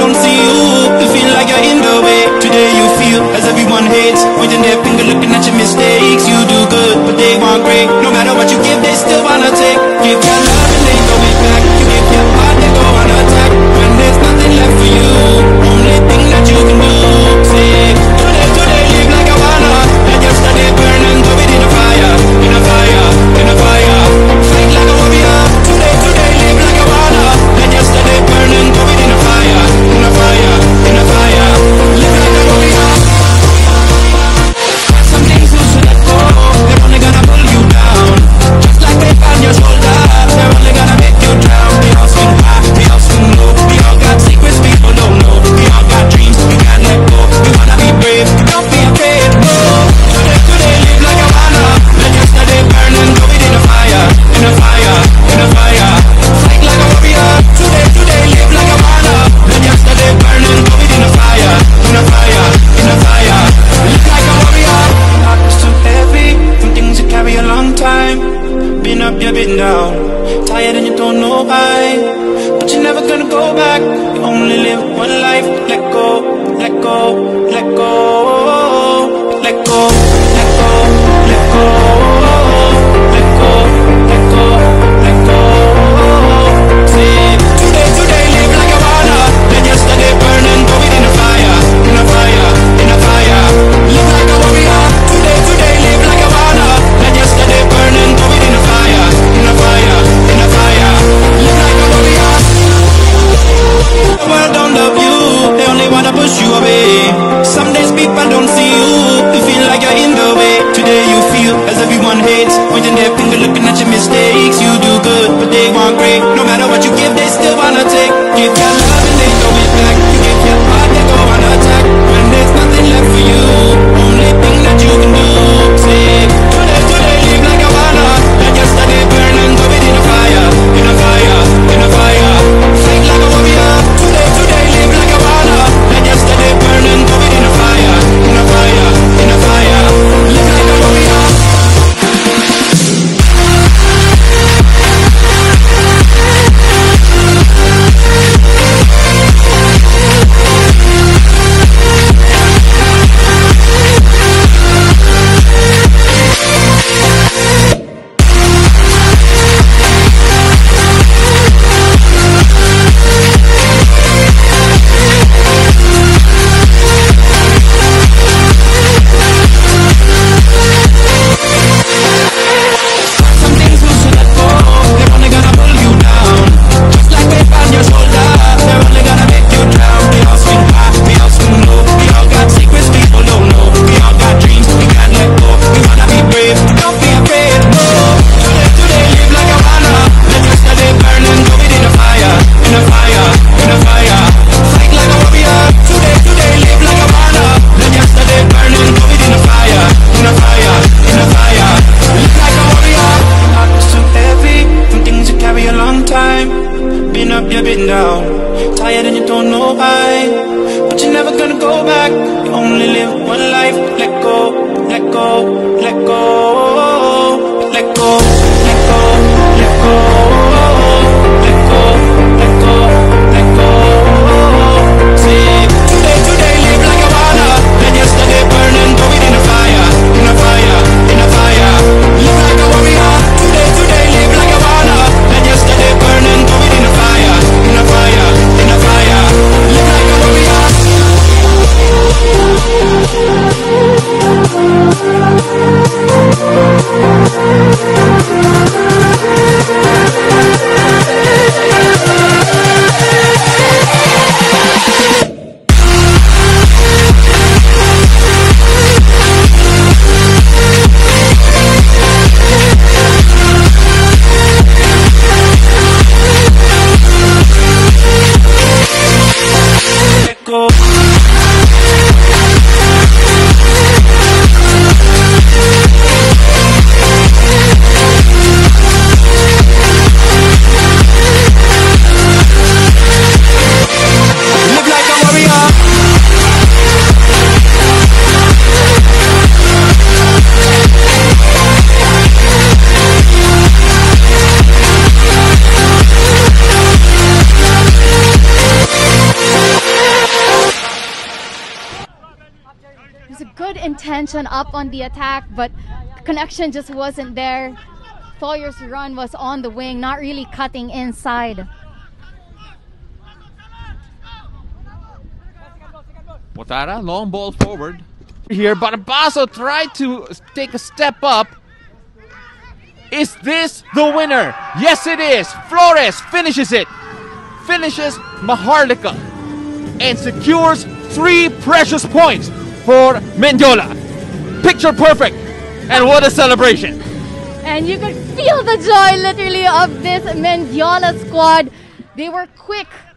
don't see you, you feel like you're in the way. Today you feel as everyone hates, pointing their finger, looking at your mistakes. You do good, but they want great. No matter what you give, they still wanna take. Give your love and they throw it back. You give your heart, they go on attack. When there's nothing left for you, only thing that you can do, say today live like I wanna. Let yesterday burn and throw it in a fire, in a fire, in a fire. Fight like a warrior. Today live like I wanna. Let yesterday burn and throw it in a fire, in a fire, in a fire. Live like a warrior. Some things you should let go. They're only gonna pull you down. Just like weight on your shoulder, they're only gonna make you drown. We all swing high, we all swing low. We all got secrets people don't know. We all got dreams, we can't let go. We wanna be brave, don't be afraid. Oh, today live like I wanna. Let yesterday burn and throw it in a fire, in a fire, in a fire. Fight like a warrior. Today live like I wanna. Let yesterday burn and throw it in a fire, in a fire, in a fire. Live like a warrior. Heart's too heavy, some things you carry a long time. Been up, you've been down, tired and you don't know why. But you're never gonna go back. You only live one life. Let go, let go, let go, let go, let go, let go, let go, let go, let go. Say today live like I wanna. Let yesterday burn and throw it in a fire, in a fire, in a fire. Live like a warrior. Today live like I wanna. Let yesterday burn and throw it in a fire, in a fire, in a fire. Live like a warrior. The world don't love you, they only wanna push you away. Some days people don't see you, you feel like you're in the way. Today you feel as everyone hates, pointing their finger, looking at your mistakes. You do good, but they want great. No matter what you give, they still wanna take. Give your love and they throw it back. You give your heart, they go on attack. When there's nothing left for you, only thing that you can do, say today live like I wanna. Let yesterday burn and throw it in a fire, in a fire, in a fire. Fight like a warrior. Today live like I wanna. Let yesterday burn and throw it in a fire, in a fire, in a fire. Live like a warrior. You've been down, tired and you don't know why. But you're never gonna go back. You only live one life. Let go, let go, let go, let go, let go, let go, let go, let go, let go. Say today live like I wanna. Let yesterday burn and throw it in a fire, in a fire, in a fire. Live like a warrior. Today live like I wanna. Let yesterday burn and throw it in a fire, in a fire, in a fire. Live like a warrior. good intention up on the attack, but connection just wasn't there. Sawyer's run was on the wing, not really cutting inside. Motara, long ball forward. Here, Barbaso tried to take a step up. Is this the winner? Yes, it is. Flores finishes it. Finishes Maharlika and secures 3 precious points for Mendiola. Picture perfect. And what a celebration. And you could feel the joy literally of this Mendiola squad. They were quick